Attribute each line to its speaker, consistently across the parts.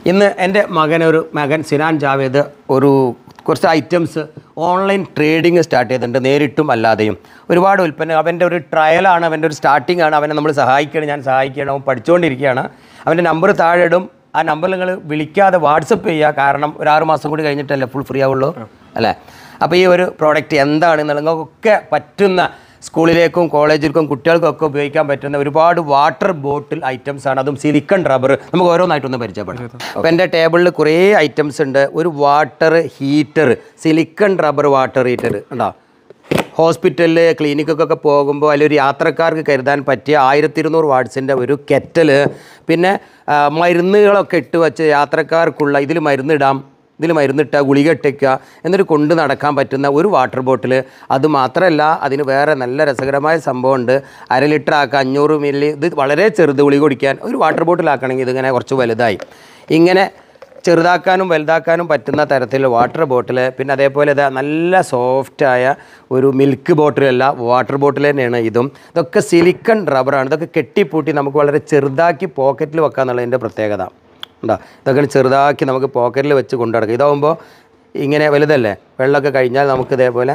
Speaker 1: ഇന്ന് എൻ്റെ മകൻ സിനാൻ ജാവേദ് കുറച്ച് ഐറ്റംസ് ഓൺലൈൻ ട്രേഡിങ് സ്റ്റാർട്ട് ചെയ്തിട്ടുണ്ട്, നേരിട്ടും അല്ലാതെയും. ഒരുപാട് ഉൽപ്പന്നം അവൻ്റെ ഒരു ട്രയലാണ്, അവൻ്റെ ഒരു സ്റ്റാർട്ടിംഗ് ആണ്. അവനെ നമ്മൾ സഹായിക്കണം, ഞാൻ പഠിച്ചുകൊണ്ടിരിക്കുകയാണ്. പഠിച്ചുകൊണ്ടിരിക്കുകയാണ്. അവൻ്റെ നമ്പർ താഴെ ഇടും. ആ നമ്പർ നിങ്ങൾ വിളിക്കാതെ വാട്സപ്പ് ചെയ്യുക. കാരണം ഒരു 6 മാസം കൂടി കഴിഞ്ഞിട്ടല്ലേ ഫുൾ ഫ്രീ ആവുള്ളൂ അല്ലേ. അപ്പോൾ ഈ ഒരു പ്രോഡക്റ്റ് എന്താണെന്നുള്ളതൊക്കെ പറ്റുന്ന സ്കൂളിലേക്കും കോളേജിലേക്കും കുട്ടികൾക്കൊക്കെ ഉപയോഗിക്കാൻ പറ്റുന്ന ഒരുപാട് വാട്ടർ ബോട്ടിൽ ഐറ്റംസ് ആണ്. അതും സിലിക്കൺ റബ്ബർ. നമുക്ക് ഓരോന്നായിട്ടൊന്ന് പരിചയപ്പെടാം. അപ്പോൾ എൻ്റെ ടേബിളിൽ കുറേ ഐറ്റംസ് ഉണ്ട്. ഒരു water heater, silicone rubber water heater ഉണ്ടോ. ഹോസ്പിറ്റലിൽ ക്ലിനിക്കൊക്കെ പോകുമ്പോൾ അതിലൊരു യാത്രക്കാർക്ക് കരുതാൻ പറ്റിയ 1200 വാട്ട്സിൻ്റെ ഒരു കെറ്റൽ. പിന്നെ മരുന്നുകളൊക്കെ ഇട്ട് വെച്ച് യാത്രക്കാർക്കുള്ള ഇതിൽ മരുന്നിടാം, ഇതിൽ മരുന്നിട്ടുക, ഗുളിക ഇട്ടേക്കുക, എന്നിട്ട് കൊണ്ട് നടക്കാൻ പറ്റുന്ന ഒരു വാട്ടർ ബോട്ടിൽ. അതുമാത്രമല്ല, അതിന് വേറെ നല്ല രസകരമായ സംഭവമുണ്ട്. 1/2 ലിറ്റർ ആക്കുക, 500 മില്ലി. ഇത് വളരെ ചെറുത്, ഗുളിക കുടിക്കാൻ. ഒരു വാട്ടർ ബോട്ടിലാക്കണമെങ്കിൽ ഇതിങ്ങനെ കുറച്ച് വലുതായി. ഇങ്ങനെ ചെറുതാക്കാനും വലുതാക്കാനും പറ്റുന്ന തരത്തിലുള്ള വാട്ടർ ബോട്ടിൽ. പിന്നെ അതേപോലെ ഇതാ നല്ല സോഫ്റ്റായ ഒരു മിൽക്ക് ബോട്ടിലല്ല, വാട്ടർ ബോട്ടിൽ തന്നെയാണ് ഇതും. ഇതൊക്കെ സിലിക്കൺ റബ്ബറാണ്. ഇതൊക്കെ കെട്ടിപ്പൂട്ടി നമുക്ക് വളരെ ചെറുതാക്കി പോക്കറ്റിൽ വെക്കാന്നുള്ളതിൻ്റെ പ്രത്യേകത ഉണ്ടോ. ഇതൊക്കെ ചെറുതാക്കി നമുക്ക് പോക്കറ്റിൽ വെച്ച് കൊണ്ടു നടക്കാം. ഇതാകുമ്പോൾ ഇങ്ങനെ വലുതല്ലേ, വെള്ളമൊക്കെ കഴിഞ്ഞാൽ നമുക്ക് ഇതേപോലെ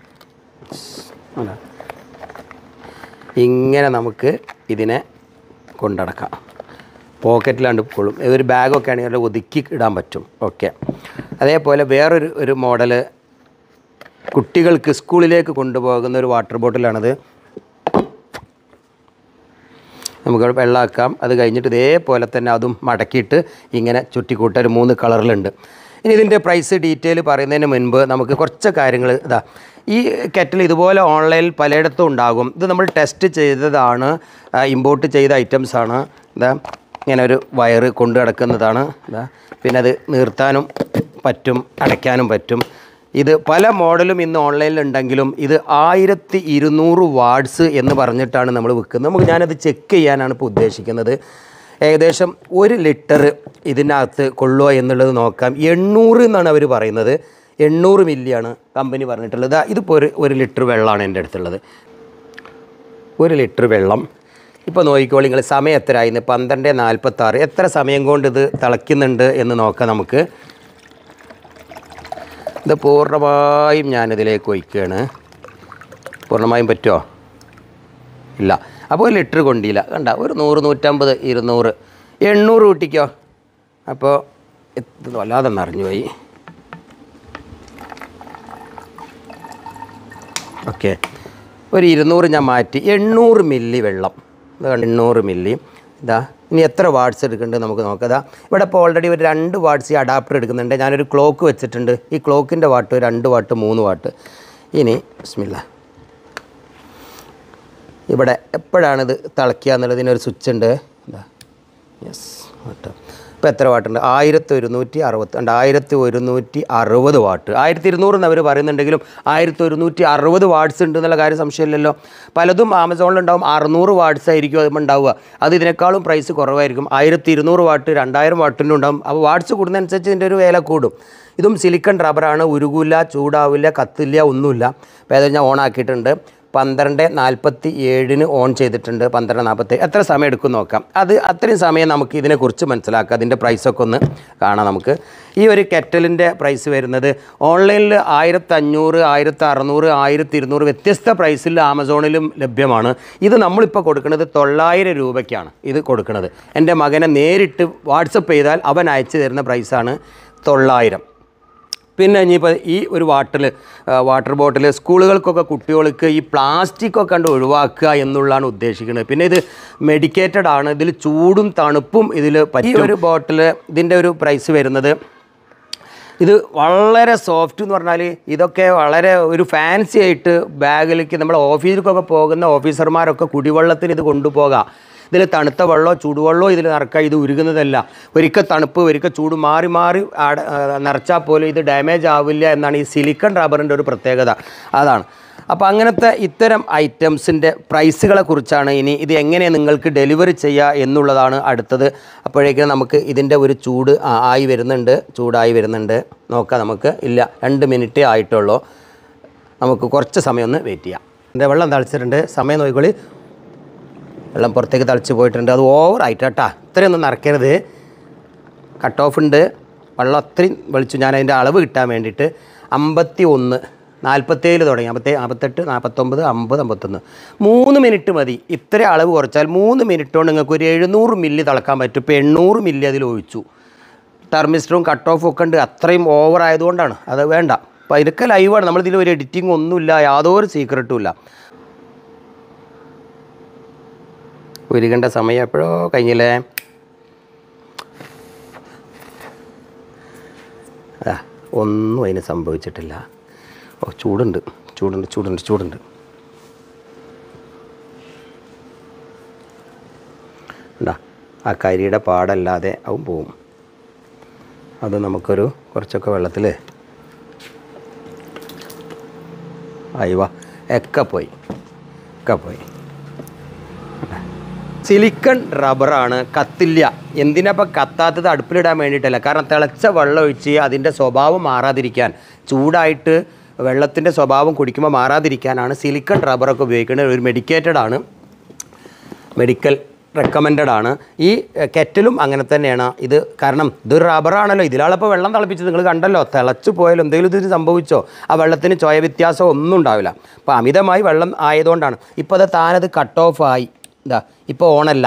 Speaker 1: ഇങ്ങനെ നമുക്ക് ഇതിനെ കൊണ്ടടക്കാം. പോക്കറ്റിലാണ്ട് കൊള്ളും. ഒരു ബാഗൊക്കെ ആണെങ്കിൽ ഒതുക്കി ഇടാൻ പറ്റും. ഓക്കെ. അതേപോലെ വേറൊരു മോഡൽ കുട്ടികൾക്ക് സ്കൂളിലേക്ക് കൊണ്ടുപോകുന്ന ഒരു വാട്ടർ ബോട്ടിലാണിത്. നമുക്ക് വെള്ളമാക്കാം. അത് കഴിഞ്ഞിട്ട് ഇതേപോലെ തന്നെ അതും മടക്കിയിട്ട് ഇങ്ങനെ ചുറ്റിക്കൂട്ട ഒരു 3 കളറിലുണ്ട്. ഇനി ഇതിൻ്റെ പ്രൈസ് ഡീറ്റെയിൽ പറയുന്നതിന് മുൻപ് നമുക്ക് കുറച്ച് കാര്യങ്ങൾ ഈ കെറ്റിൽ ഇതുപോലെ ഓൺലൈനിൽ പലയിടത്തും ഉണ്ടാകും. ഇത് നമ്മൾ ടെസ്റ്റ് ചെയ്തതാണ്, ഇമ്പോർട്ട് ചെയ്ത ഐറ്റംസാണ്. ഇങ്ങനെ ഒരു വയറ് കൊണ്ടു കിടക്കുന്നതാണ്. പിന്നെ അത് നിർത്താനും പറ്റും, അടയ്ക്കാനും പറ്റും. ഇത് പല മോഡലും ഇന്ന് ഓൺലൈനിൽ ഉണ്ടെങ്കിലും ഇത് 1200 വാട്ട്സ് എന്ന് പറഞ്ഞിട്ടാണ് നമ്മൾ വിൽക്കുന്നത്. ഞാനത് ചെക്ക് ചെയ്യാനാണ് ഇപ്പോൾ ഉദ്ദേശിക്കുന്നത്. ഏകദേശം 1 ലിറ്റർ ഇതിനകത്ത് കൊള്ളുക എന്നുള്ളത് നോക്കാം. 800 എന്നാണ് അവർ പറയുന്നത്. 800 മില്ലിയാണ് കമ്പനി പറഞ്ഞിട്ടുള്ളത്. ഇതിപ്പോൾ ഒരു ലിറ്റർ വെള്ളമാണ് എൻ്റെ അടുത്തുള്ളത്. 1 ലിറ്റർ വെള്ളം. ഇപ്പോൾ നോക്കിക്കോളി നിങ്ങൾ, സമയം എത്രയായിരുന്നു? 12:46. എത്ര സമയം കൊണ്ട് ഇത് തിളയ്ക്കുന്നുണ്ട് എന്ന് നോക്കാം നമുക്ക്. ഇത് പൂർണ്ണമായും ഞാനിതിലേക്ക് ഒഴിക്കുകയാണ്. പൂർണ്ണമായും പറ്റുമോ? ഇല്ല. അപ്പോൾ 1 ലിറ്റർ കൊണ്ടില്ല, കണ്ട. ഒരു 100, 150, 200, 800 കൂട്ടിക്കോ. അപ്പോൾ ഇത് വല്ലാതെ നിറഞ്ഞു പോയി. ഓക്കെ, ഒരു 200 ഞാൻ മാറ്റി. 800 മില്ലി വെള്ളം. 800 മില്ലി. ഇനി എത്ര വാട്ട്സ് എടുക്കുന്നുണ്ട് നമുക്ക് നോക്കാം. ഇവിടെ ഇപ്പോൾ ഓൾറെഡി ഒരു 2 വാട്ട്സ് ഈ അഡാപ്റ്റർ എടുക്കുന്നുണ്ട്. ഞാനൊരു ക്ലോക്ക് വെച്ചിട്ടുണ്ട്. ഈ ക്ലോക്കിൻ്റെ വാട്ട് 2 വാട്ട്, 3 വാട്ട്. ഇനി ബിസ്മില്ലാ, ഇവിടെ എപ്പോഴാണിത് തിളയ്ക്കുക എന്നുള്ളതിനൊരു സ്വിച്ച് ഉണ്ട്. Yes, watt. ഇപ്പോൾ എത്ര വാട്ടുണ്ട്? 1160. 1160 വാട്ട്. 1200 എന്ന് അവർ പറയുന്നുണ്ടെങ്കിലും 1160 വാട്ട്സ് ഉണ്ട് എന്നുള്ള കാര്യം സംശയമില്ലല്ലോ. പലതും ആമസോണിലുണ്ടാവും 600 വാട്ട്സ് ആയിരിക്കും അതുമ്പോൾ ഉണ്ടാവുക. അത് ഇതിനേക്കാളും പ്രൈസ് കുറവായിരിക്കും. 1200 വാട്ട്, 2000 വാട്ടിൻ്റെ ഉണ്ടാവും. അപ്പോൾ വാട്ട്സ് കൂടുന്നതനുസരിച്ച് ഇതിൻ്റെ ഒരു വില കൂടും. ഇതും സിലിക്കൺ റബ്ബറാണ്. ഉരുകില്ല, ചൂടാവില്ല, കത്തില്ല, ഒന്നുമില്ല. അപ്പോൾ ഏതായാലും ഞാൻ ഓണാക്കിയിട്ടുണ്ട്. 12:47 ഓൺ ചെയ്തിട്ടുണ്ട്. 12:47. എത്ര സമയം എടുക്കും നോക്കാം. അത്രയും സമയം നമുക്ക് ഇതിനെക്കുറിച്ച് മനസ്സിലാക്കാം. അതിൻ്റെ പ്രൈസൊക്കെ ഒന്ന് കാണാം നമുക്ക്. ഈ ഒരു കെറ്റലിൻ്റെ പ്രൈസ് വരുന്നത് ഓൺലൈനിൽ 1500, 1600, 1200 വ്യത്യസ്ത പ്രൈസിൽ ആമസോണിലും ലഭ്യമാണ്. ഇത് നമ്മളിപ്പോൾ കൊടുക്കുന്നത് 900 രൂപയ്ക്കാണ് ഇത് കൊടുക്കുന്നത്. എൻ്റെ മകനെ നേരിട്ട് വാട്സപ്പ് ചെയ്താൽ അവൻ അയച്ചു തരുന്ന പ്രൈസാണ് 900. പിന്നെ ഇനിയിപ്പോൾ ഈ ഒരു വാട്ടർ ബോട്ടിൽ സ്കൂളുകൾക്കൊക്കെ കുട്ടികൾക്ക് ഈ പ്ലാസ്റ്റിക്കൊക്കെ കണ്ട് ഒഴിവാക്കുക എന്നുള്ളതാണ് ഉദ്ദേശിക്കുന്നത്. പിന്നെ ഇത് മെഡിക്കേറ്റഡ് ആണ്. ഇതിൽ ചൂടും തണുപ്പും ഇതിൽ പറ്റും. ഈ ഒരു ബോട്ടിൽ ഇതിൻ്റെ ഒരു പ്രൈസ് വരുന്നത്, ഇത് വളരെ സോഫ്റ്റ് എന്ന് പറഞ്ഞാൽ ഇതൊക്കെ വളരെ ഒരു ഫാൻസി ആയിട്ട് ബാഗിലേക്ക് നമ്മൾ ഓഫീസിലേക്കൊക്കെ പോകുന്ന ഓഫീസർമാരൊക്കെ കുടിവെള്ളത്തിന് ഇത് കൊണ്ടുപോകാം. ഇതിൽ തണുത്ത വെള്ളമോ ചൂടുവെള്ളമോ ഇതിൽ നിറക്കുക. ഇത് ഉരുകുന്നതല്ല. ഒരിക്കൽ തണുപ്പ് ഒരിക്കൽ ചൂട് മാറി മാറി നിറച്ചാൽ പോലും ഇത് ഡാമേജ് ആവില്ല എന്നാണ് ഈ സിലിക്കൺ റബ്ബറിൻ്റെ ഒരു പ്രത്യേകത. അതാണ്. അപ്പോൾ അങ്ങനത്തെ ഇത്തരം ഐറ്റംസിൻ്റെ പ്രൈസുകളെ കുറിച്ചാണ് ഇനി ഇത് എങ്ങനെ നിങ്ങൾക്ക് ഡെലിവറി ചെയ്യുക എന്നുള്ളതാണ് അടുത്തത്. അപ്പോഴേക്കും നമുക്ക് ഇതിൻ്റെ ഒരു ചൂടായി വരുന്നുണ്ട്. നോക്കാം നമുക്ക്. ഇല്ല, 2 മിനിറ്റേ ആയിട്ടുള്ളൂ. നമുക്ക് കുറച്ച് സമയം ഒന്ന് വെയിറ്റ് ചെയ്യാം. എൻ്റെ വെള്ളം തളിച്ചിട്ടുണ്ട്. സമയം നോക്കിക്കോളി. വെള്ളം പുറത്തേക്ക് തളിച്ച് പോയിട്ടുണ്ട്. അത് ഓവറായിട്ട് കേട്ടോ, ഇത്രയൊന്നും നിറയ്ക്കരുത്. കട്ട് ഓഫ് ഉണ്ട്, വെള്ളം അത്രയും വെളിച്ചു. ഞാൻ അതിൻ്റെ അളവ് കിട്ടാൻ വേണ്ടിയിട്ട് 51, 47 തുടങ്ങി, 48, 49, 50, 51, 3 മിനിറ്റ് മതി. ഇത്ര അളവ് കുറച്ചാൽ 3 മിനിറ്റ് കൊണ്ട് നിങ്ങൾക്ക് ഒരു 700 മില്ലി തിളക്കാൻ പറ്റും. ഇപ്പോൾ 800 മില്ലി അതിൽ ഒഴിച്ചു. തെർമിസ്റ്ററും കട്ട് ഓഫും ഒക്കെ ഉണ്ട്, അത്രയും ഓവർ ആയതുകൊണ്ടാണ് അത് വേണ്ട. അപ്പോൾ ഇതൊക്കെ ലൈവാണ്, നമ്മളിതിൽ ഒരു എഡിറ്റിംഗ് ഒന്നുമില്ല, യാതൊരു സീക്രട്ടും ഇല്ല. ഉരുകേണ്ട സമയം എപ്പോഴോ കഴിഞ്ഞില്ലേ. ഒന്നും അതിന് സംഭവിച്ചിട്ടില്ല. ഓ ചൂടുണ്ട് ചൂടുണ്ട് ചൂടുണ്ട് ചൂടുണ്ട്. ഉണ്ടാ ആ കരിയുടെ പാടല്ലാതെ അവൻ പോവും. അത് നമുക്കൊരു കുറച്ചൊക്കെ വെള്ളത്തിൽ അയവ ഒക്കെ പോയി. സിലിക്കൺ റബ്ബറാണ്, കത്തില്ല. എന്തിനപ്പോൾ കത്താത്തത്? അടുപ്പിലിടാൻ വേണ്ടിയിട്ടല്ല, കാരണം തിളച്ച വെള്ളം ഒഴിച്ച് അതിൻ്റെ സ്വഭാവം മാറാതിരിക്കാൻ, ചൂടായിട്ട് വെള്ളത്തിൻ്റെ സ്വഭാവം കുടിക്കുമ്പോൾ മാറാതിരിക്കാനാണ് സിലിക്കൺ റബ്ബറൊക്കെ ഉപയോഗിക്കുന്നത്. ഒരു മെഡിക്കേറ്റഡ് ആണ്, മെഡിക്കൽ റെക്കമെൻഡഡ് ആണ്. ഈ കെറ്റലും അങ്ങനെ തന്നെയാണ് ഇത്. കാരണം ഇതൊരു റബ്ബറാണല്ലോ, ഇതിലാളിപ്പോൾ വെള്ളം തിളപ്പിച്ചത് നിങ്ങൾ കണ്ടല്ലോ. തിളച്ചു പോയാലും എന്തെങ്കിലും ഇതിന് സംഭവിച്ചോ ആ വെള്ളത്തിന് ചോയ വ്യത്യാസം ഒന്നും ഉണ്ടാവില്ല. അപ്പോൾ അമിതമായി വെള്ളം ആയതുകൊണ്ടാണ്. ഇപ്പോൾ അത് താനത് കട്ട് ഓഫ് ആയി. ഇതാ ഇപ്പോൾ ഓണല്ല,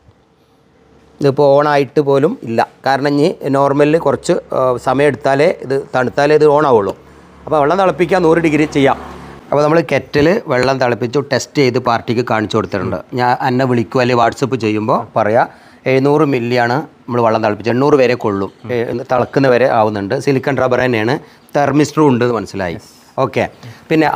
Speaker 1: ഇതിപ്പോൾ ഓണായിട്ട് പോലും ഇല്ല. കാരണം ഇനി നോർമലിൽ കുറച്ച് സമയം എടുത്താലേ ഇത് തണുത്താലേ ഇത് ഓണാവുള്ളൂ. അപ്പോൾ വെള്ളം തിളപ്പിക്കാൻ 100 ഡിഗ്രി ചെയ്യാം. അപ്പോൾ നമ്മൾ കെറ്റിൽ വെള്ളം തിളപ്പിച്ചു ടെസ്റ്റ് ചെയ്ത് പാർട്ടിക്ക് കാണിച്ചു കൊടുത്തിട്ടുണ്ട്. ഞാൻ എന്നെ വിളിക്കുക അല്ലെങ്കിൽ വാട്സപ്പ് ചെയ്യുമ്പോൾ പറയാം 700 മില്ലിയാണ് നമ്മൾ വെള്ളം തിളപ്പിച്ച്, 800 വരെ കൊള്ളും, തിളക്കുന്ന വരെ ആവുന്നുണ്ട്. സിലിക്കൺ റബ്ബർ തന്നെയാണ്, തെർമിസ്റ്ററും ഉണ്ട് എന്ന് മനസ്സിലായി. ഓക്കെ, പിന്നെ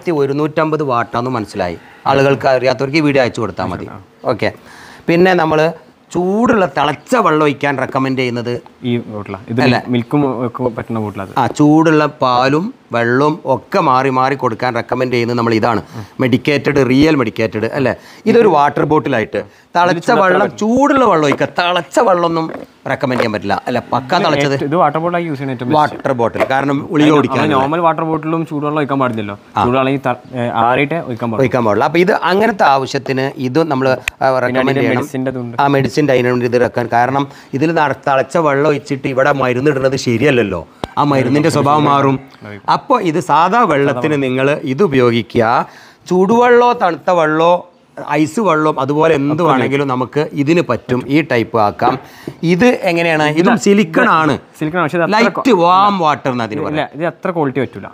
Speaker 1: 1150 വാട്ടാന്ന് മനസ്സിലായി. ആളുകൾക്ക് അറിയാത്തവർക്ക് ഈ വീഡിയോ അയച്ചു കൊടുത്താൽ മതി. ഓക്കെ, പിന്നെ നമ്മൾ ചൂടുള്ള തിളച്ച വെള്ളം ഒഴിക്കാൻ റെക്കമെൻഡ് ചെയ്യുന്നത്
Speaker 2: ഈ ബോട്ടിലാണ്, മിൽക്കും പറ്റുന്ന ബോട്ടിലാണ്.
Speaker 1: ചൂടുള്ള പാലും വെള്ളവും ഒക്കെ മാറി മാറി കൊടുക്കാൻ റെക്കമെൻഡ് ചെയ്യുന്നത് നമ്മൾ ഇതാണ്, മെഡിക്കേറ്റഡ്, റിയൽ മെഡിക്കേറ്റഡ് അല്ലേ. ഇതൊരു വാട്ടർ ബോട്ടിലായിട്ട് തിളച്ച വെള്ളം, ചൂടുള്ള വെള്ളം ഒഴിക്കുക. തിളച്ച വെള്ളമൊന്നും റെക്കമെൻഡ് ചെയ്യാൻ പറ്റില്ല അല്ല, പക്ക തിളച്ചത്.
Speaker 2: ഇത് വാട്ടർ ബോട്ടിലായി യൂസ് ചെയ്യുന്നത്,
Speaker 1: വാട്ടർ ബോട്ടിൽ. കാരണം ഉളിക കുടിക്കാൻ
Speaker 2: നോർമൽ വാട്ടർ ബോട്ടിലും ചൂടുവെള്ളം ഒഴിക്കാൻ പാടില്ലല്ലോ, ചൂടുവെള്ളം ആറിയിട്ട് ഒഴിക്കാൻ
Speaker 1: പാടില്ല. അപ്പോൾ ഇത് അങ്ങനത്തെ ആവശ്യത്തിന് ഇത് നമ്മൾ റെക്കമെൻഡ് ചെയ്യണം. ആ മെഡിസിൻ്റെ അതിനുവേണ്ടി ഇത് വെക്കാൻ. കാരണം ഇതിൽ തിളച്ച വെള്ളം ഒഴിച്ചിട്ട് ഇവിടെ മരുന്ന് ഇടുന്നത് ശരിയല്ലല്ലോ, ആ മരുന്നിൻ്റെ സ്വഭാവം മാറും. അപ്പോൾ ഇത് സാധാ വെള്ളത്തിന് നിങ്ങൾ ഇത് ഉപയോഗിക്കുക. ചൂടുവെള്ളമോ തണുത്ത വെള്ളമോ ഐസ് വെള്ളവും അതുപോലെ എന്ത് വേണമെങ്കിലും നമുക്ക് ഇതിന് പറ്റും. ഈ ടൈപ്പ് ആക്കാം. ഇത് എങ്ങനെയാണ്? ഇതും സിലിക്കൺ ആണ്, ലൈറ്റ് വാം വാട്ടർ അതിന് പറയാം.
Speaker 2: ഇത് അത്ര ക്വാളിറ്റി പറ്റൂല.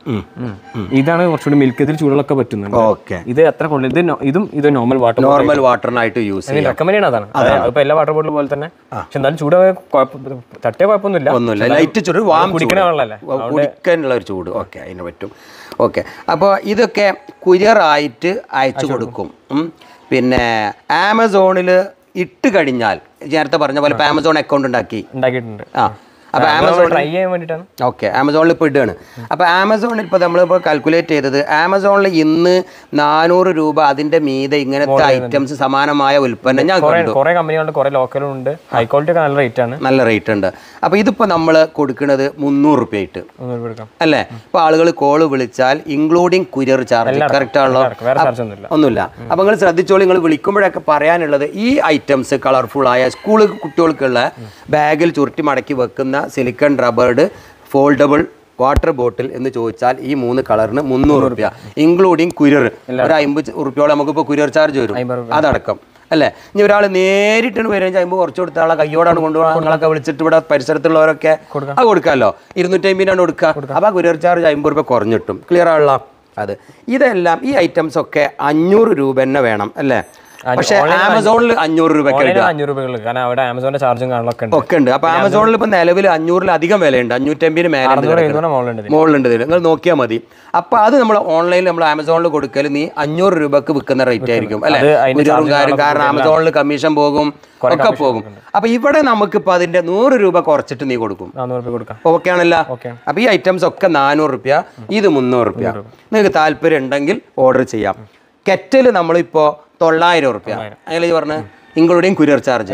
Speaker 2: ഇതാണ് കുറച്ചുകൂടി മിൽക്ക്, ഇതിൽ ചൂടുകളൊക്കെ പറ്റുന്നുണ്ട്.
Speaker 1: ഓക്കെ,
Speaker 2: ഇത് അത്ര ക്വാളിറ്റി. ഇത് നോർമൽ
Speaker 1: വാട്ടറിനായിട്ട് യൂസ് ചെയ്യാം.
Speaker 2: റെക്കമെൻഡ് അതാണ്. ഇപ്പൊ എല്ലാ വാട്ടർ ബോട്ടിൽ പോലെ തന്നെ, പക്ഷെ എന്തായാലും ചൂട് തട്ടിയ കുഴപ്പമൊന്നുമില്ല.
Speaker 1: ലൈറ്റ് ചൂട്, വാം
Speaker 2: കുടിക്കുന്ന വെള്ളമല്ലേ,
Speaker 1: കുടിക്കാനുള്ള ഒരു ചൂട്. ഓക്കെ, അതിന് പറ്റും. ഓക്കെ, അപ്പോൾ ഇതൊക്കെ കുരിയറായിട്ട് അയച്ചു കൊടുക്കും. പിന്നെ ആമസോണിൽ ഇട്ട് കഴിഞ്ഞാൽ നേരത്തെ പറഞ്ഞ പോലെ ഇപ്പോൾ ആമസോൺ അക്കൗണ്ട് ഉണ്ടാക്കിയിട്ടുണ്ട്. അപ്പോൾ ആമസോൺ
Speaker 2: ട്രൈ ചെയ്യാൻ വേണ്ടിയിട്ടാണ്.
Speaker 1: ഓക്കെ, ആമസോണിൽ ഇപ്പോൾ ഇടുകയാണ്. അപ്പോൾ ആമസോണിൽ ഇപ്പോൾ നമ്മളിപ്പോൾ കാൽക്കുലേറ്റ് ചെയ്തത്, ആമസോണിൽ ഇന്ന് 400 രൂപ അതിൻ്റെ മീതെ ഇങ്ങനത്തെ ഐറ്റംസ് സമാനമായ ഉൽപ്പന്നം ഞാൻ കണ്ടു.
Speaker 2: കുറേ കമ്പനികളുണ്ട്, കുറേ ലോക്കലും ഉണ്ട്, ഹൈ ക്വാളിറ്റി ഒക്കെ നല്ല റേറ്റ് ആണ്.
Speaker 1: നല്ല റേറ്റ് ഉണ്ട്. അപ്പോൾ ഇതിപ്പോൾ നമ്മൾ കൊടുക്കുന്നത് 300 രൂപ ആയിട്ട് അല്ലേ. ഇപ്പോൾ ആളുകൾ കോള് വിളിച്ചാൽ ഇൻക്ലൂഡിങ് കുരിയർ ചാർജ് കറക്റ്റ് ആണല്ലോ, ഒന്നുമില്ല. അപ്പോൾ നിങ്ങൾ ശ്രദ്ധിച്ചോളൂ, നിങ്ങൾ വിളിക്കുമ്പോഴൊക്കെ പറയാനുള്ളത് ഈ ഐറ്റംസ് കളർഫുള്ളായ സ്കൂൾ കുട്ടികൾക്കുള്ള ബാഗിൽ ചുരുട്ടി മടക്കി വെക്കുന്ന silicone rubbered foldable water bottle എന്ന് ചോദിച്ചാൽ ഈ 3 കളറിന് 300 രൂപ ഇൻക്ലൂഡിങ് കുരിയർ. ഒരു 50 രൂപയോളം നമുക്കിപ്പോൾ കുരിയർ ചാർജ് വരും, അതടക്കം അല്ലേ. ഇനി ഒരാൾ നേരിട്ടാണ് വരുന്നത്, 50 കുറച്ച് കൊടുത്ത ആളെ കയ്യോടാണ് കൊണ്ടുപോകാൻ. നിങ്ങളൊക്കെ വിളിച്ചിട്ട് ഇവിടെ പരിസരത്തുള്ളവരൊക്കെ അത് കൊടുക്കാമല്ലോ, 250 കൊടുക്കുക. അപ്പോൾ ആ കുരിയർ ചാർജ് 50 രൂപ കുറഞ്ഞിട്ടും. ക്ലിയർ ആണല്ലോ അത്. ഇതെല്ലാം ഈ ഐറ്റംസ് ഒക്കെ 500 രൂപ തന്നെ വേണം അല്ലേ. പക്ഷേ ആമസോണിൽ 500 രൂപയ്ക്ക് ഒക്കെ ഉണ്ട്. അപ്പോൾ ആമസോണിൽ ഇപ്പോൾ നിലവിൽ 500-ലധികം വിലയുണ്ട്, 550 മുകളിലുണ്ട്. നിങ്ങൾ നോക്കിയാൽ മതി. അപ്പോൾ അത് നമ്മൾ ഓൺലൈനിൽ നമ്മൾ ആമസോണിൽ കൊടുക്കൽ നീ 500 രൂപയ്ക്ക് വിൽക്കുന്ന റേറ്റ് ആയിരിക്കും അല്ലേ. കാരണം ആമസോണിൽ കമ്മീഷൻ പോകും, ഒക്കെ പോകും. അപ്പോൾ ഇവിടെ നമുക്കിപ്പോൾ അതിൻ്റെ 100 രൂപ കുറച്ചിട്ട് നീ കൊടുക്കും. ഓക്കെ ആണല്ലോ. അപ്പോൾ ഈ ഐറ്റംസ് ഒക്കെ 400 രൂപ, ഇത് 300 രൂപ. നിങ്ങൾക്ക് താല്പര്യം ഉണ്ടെങ്കിൽ ഓർഡർ ചെയ്യാം. കെറ്റൽ നമ്മളിപ്പോൾ 900 രൂപ. അതിൽ പറഞ്ഞ് ഇൻക്ലൂഡിങ് കുരിയർ ചാർജ്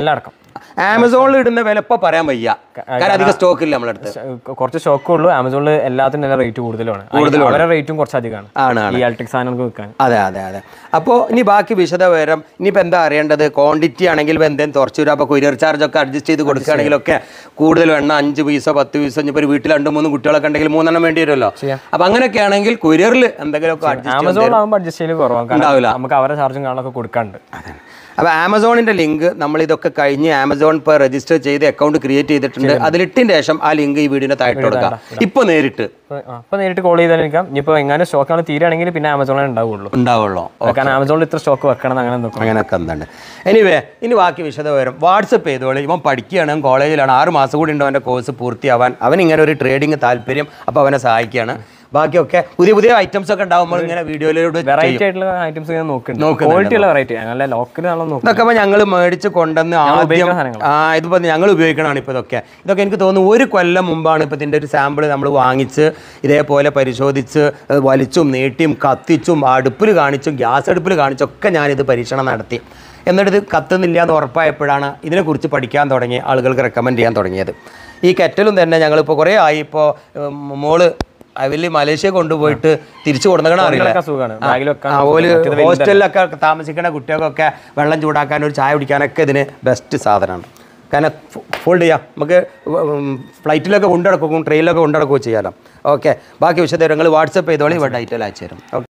Speaker 1: ആമസോണിൽ ഇടുന്ന വില ഇപ്പോൾ പറയാൻ വയ്യ, കാരണം അധികം സ്റ്റോക്ക് ഇല്ല നമ്മളെ അടുത്ത്.
Speaker 2: കുറച്ച് സ്റ്റോക്കേ ഉള്ളൂ. ആമസോണിൽ എല്ലാത്തിനും നല്ല റേറ്റ് കൂടുതലാണ്. അവരുടെ റേറ്റും കുറച്ച് അധികമാണ് ഈ ഇലക്ട്രിക് സാധനങ്ങൾക്ക് വിൽക്കാൻ.
Speaker 1: അതെ. അപ്പോൾ ഇനി ബാക്കി വിശദവിവരം ഇനിയിപ്പോൾ എന്താ അറിയേണ്ടത്, ക്വാണ്ടിറ്റി ആണെങ്കിൽ എന്തെങ്കിലും തുറച്ചു വരാം. അപ്പോൾ കൊറിയർ ചാർജ് ഒക്കെ അഡ്ജസ്റ്റ് ചെയ്ത് കൊടുക്കുകയാണെങ്കിലൊക്കെ കൂടുതൽ എണ്ണ 5 പൈസ 10 പൈസ, ഇനിയിപ്പോൾ ഒരു വീട്ടിൽ 2-3 കുട്ടികളൊക്കെ ഉണ്ടെങ്കിൽ 3 എണ്ണം വേണ്ടി വരുമല്ലോ. അപ്പോൾ അങ്ങനെയൊക്കെ ആണെങ്കിൽ കൊറിയറിൽ എന്തെങ്കിലുമൊക്കെ
Speaker 2: ആമസോണിലാകുമ്പോൾ അഡ്ജസ്റ്റ് ചെയ്ത് കുറവാണ്, നമുക്ക് അവരുടെ ചാർജും കാണാനൊക്കെ കൊടുക്കാണ്ട്.
Speaker 1: അപ്പോൾ ആമസോണിൻ്റെ ലിങ്ക് നമ്മളിതൊക്കെ കഴിഞ്ഞ് ആമസോൺ ഇപ്പോൾ രജിസ്റ്റർ ചെയ്ത് അക്കൗണ്ട് ക്രിയേറ്റ് ചെയ്തിട്ടുണ്ട്. അതിലിട്ടതിന് ശേഷം ആ ലിങ്ക് ഈ വീഡിയോനെ താഴെ കൊടുക്കാം. ഇപ്പോൾ നേരിട്ട്
Speaker 2: കോൾ ചെയ്താലിരിക്കാം. ഇനിയിപ്പോൾ എങ്ങനെ സ്റ്റോക്കാണ് തീരുകയാണെങ്കിൽ പിന്നെ ആമസോണിൽ ഉണ്ടാവുള്ളൂ. കാരണം ആമസോണിൽ ഇത്ര സ്റ്റോക്ക് വെക്കണം അങ്ങനെയൊക്കെ
Speaker 1: എന്താണ്. എനിവേ ഇനി ബാക്കി വിശദവിവരം വാട്സപ്പ് ചെയ്തോളൂ. ഇവൻ പഠിക്കുകയാണ്, കോളേജിലാണ്, 6 മാസം കൂടി ഉണ്ട് അവൻ്റെ കോഴ്സ് പൂർത്തിയാവാൻ. അവൻ ഇങ്ങനെ ഒരു ട്രേഡിങ് താല്പര്യം, അപ്പോൾ അവനെ സഹായിക്കുകയാണ്. ബാക്കിയൊക്കെ പുതിയ ഐറ്റംസ് ഒക്കെ ഉണ്ടാവുമ്പോൾ ഇങ്ങനെ വീഡിയോയിലൂടെ
Speaker 2: വെറൈറ്റി ആയിട്ടുള്ള ഐറ്റംസ് നോക്കുന്നുണ്ട്.
Speaker 1: ഇതൊക്കെ ഞങ്ങൾ മേടിച്ച് കൊണ്ടുവന്ന് ആദ്യം ഇതിപ്പോൾ ഞങ്ങൾ ഉപയോഗിക്കണമാണ്. ഇപ്പോൾ ഇതൊക്കെ എനിക്ക് തോന്നുന്നു 1 കൊല്ലം മുമ്പാണ് ഇപ്പോൾ ഇതിൻ്റെ ഒരു സാമ്പിൾ നമ്മൾ വാങ്ങിച്ച് ഇതേപോലെ പരിശോധിച്ച് വലിച്ചും നീട്ടിയും കത്തിച്ചും അടുപ്പിൽ കാണിച്ചും ഗ്യാസ് അടുപ്പിൽ കാണിച്ചൊക്കെ ഞാനിത് പരീക്ഷണം നടത്തി. എന്നിട്ട് ഇത് കത്തുന്നില്ല എന്ന് ഉറപ്പായപ്പോഴാണ് ഇതിനെക്കുറിച്ച് പഠിക്കാൻ തുടങ്ങി, ആളുകൾക്ക് റെക്കമെൻഡ് ചെയ്യാൻ തുടങ്ങിയത്. ഈ കെറ്റലും തന്നെ ഞങ്ങളിപ്പോൾ കുറേ ആയി. ഇപ്പോൾ മോള് അവല് മലേഷ്യ കൊണ്ടുപോയിട്ട് തിരിച്ചു കൊടുക്കണം അറിയില്ല. ഹോസ്റ്റലിലൊക്കെ താമസിക്കുന്ന കുട്ടികൾക്കൊക്കെ വെള്ളം ചൂടാക്കാൻ, ഒരു ചായ കുടിക്കാനൊക്കെ ഇതിന് ബെസ്റ്റ് സാധനമാണ്. കാരണം ഫോൾഡ് ചെയ്യാം, നമുക്ക് ഫ്ലൈറ്റിലൊക്കെ കൊണ്ടുനടക്കുകയും ട്രെയിനിലൊക്കെ കൊണ്ടുനടക്കുകയും ചെയ്യാമല്ലോ. ഓക്കെ, ബാക്കി വിശദവിവരങ്ങൾ വാട്സപ്പ് ചെയ്തോളി, ഇവിടെ ഡീറ്റെയിൽ അയച്ചു തരും. ഓക്കെ.